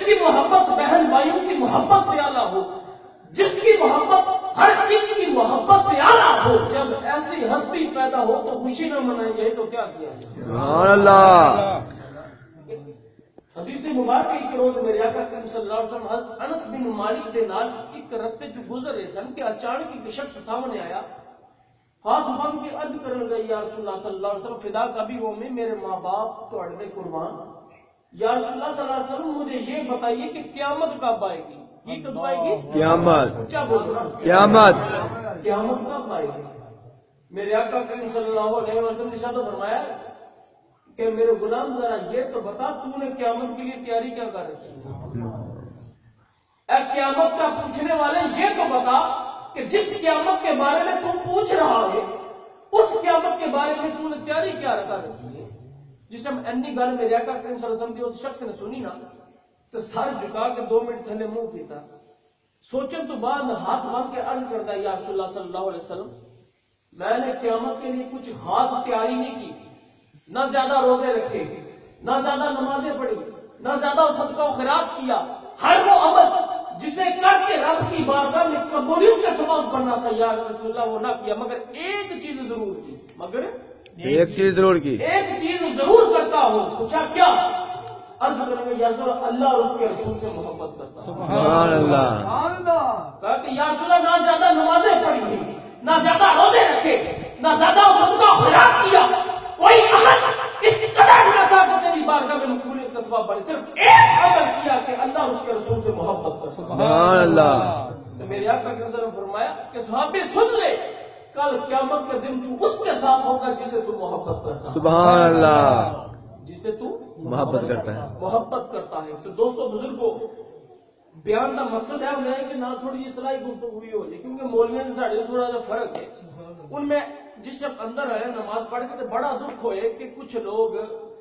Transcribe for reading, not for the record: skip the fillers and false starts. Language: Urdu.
کی محبت بہن بھائیوں کی محبت سے اعلیٰ ہو، جس کی محبت ہر ایک کی محبت سے اعلیٰ ہو، جب ایسی ہستی پیدا ہو تو خوشی نہ منائیں گے تو کیا کیا جائے؟ سبحان اللہ۔ حدیث مبارک ایک روز میرے آقا کریم صلی اللہ علیہ وسلم انس بن مالک دے نال ایک رستے جو گزر رہے سن کہ اچانک ایک شخص سامنے آیا، ہاتھ بن کے عرض کرنے لگا، یا رسول اللہ صلی اللہ علیہ وسلم فدا کبھی وہ میں میرے ماں باپ تواڈے دے قربان، یا رسول اللہ صلی اللہ علیہ وسلم مجھے یہ بتائیے کہ قیامت کب آئے گی؟ یہ کب آئے گی؟ قیامت۔ کیا بول رہا؟ قیامت۔ قیامت کب آئے گی؟ میرے آقا کریم صلی اللہ علیہ وسلم نے ارشاد فرمایا کہ میرے غلام ذرا یہ تو بتا تو نے قیامت کے لیے تیاری کیا کر رکھی ہے؟ اے قیامت کا پوچھنے والے یہ تو بتا کہ جس قیامت کے بارے میں تم پوچھ رہا ہے اس قیامت کے بارے میں تو نے تیاری کیا رکھا رکھی ہے؟ جس ٹائم انی گل میرے آقا کریم صلی اللہ علیہ وسلم کی اس شخص نے سنی نا تو سر جھکا کے 2 منٹ تھلے منہ کیتا، سوچن تو بعد ہاتھ باندھ کے عرض کرتا، یا رسول اللہ صلی اللہ علیہ وسلم میں نے قیامت کے لیے کچھ خاص تیاری نہیں کی، نہ زیادہ روزے رکھے، نہ زیادہ نمازیں پڑھی، نہ زیادہ صدقہ و خیرات کیا، ہر وہ عمل جسے کر کے رب کی بارگاہ میں قبولیت کا سبب بننا تھا یا رسول اللہ وہ نہ کیا، مگر ایک چیز ضرور کی، مگر ایک چیز ضرور کی، ایک چیز ضرور کرتا ہوں۔ پوچھا کیا؟ عرض کرنے کا یا رسول اللہ اور اس کے رسول سے محبت کرتا ہوں۔ سبحان اللہ۔ کہا کہ یا رسول اللہ نہ زیادہ نمازیں پڑھی، نہ زیادہ روزے رکھے، نہ زیادہ صدقہ و خیرات کیا، کوئی عمل اس قدر نہ تھا کہ تیری بارگاہ میں مقبولیت کا سبب بنے، صرف ایک عمل کیا کہ اللہ اور اس کے رسول سے محبت کر۔ سبحان اللہ۔ تو میرے آقا کے وسلم فرمایا کہ صحابی سن لے، کل قیامت کے دن تو اس کے ساتھ ہوگا جسے تو محبت کرتا ہے۔ سبحان اللہ۔ جسے تو محبت کرتا ہے، محبت کرتا ہے۔ تو دوستو بزرگوں، بیان کا مقصد ہے وہ ہے کہ نہ تھوڑی اصلاحی گفتگو ہوئی ہو جائے، کیونکہ مولویوں سے ساڑھے تھوڑا سا فرق ہے۔ ان میں جس جب اندر آیا نماز پڑھ کے تو بڑا دکھ ہوئے کہ کچھ لوگ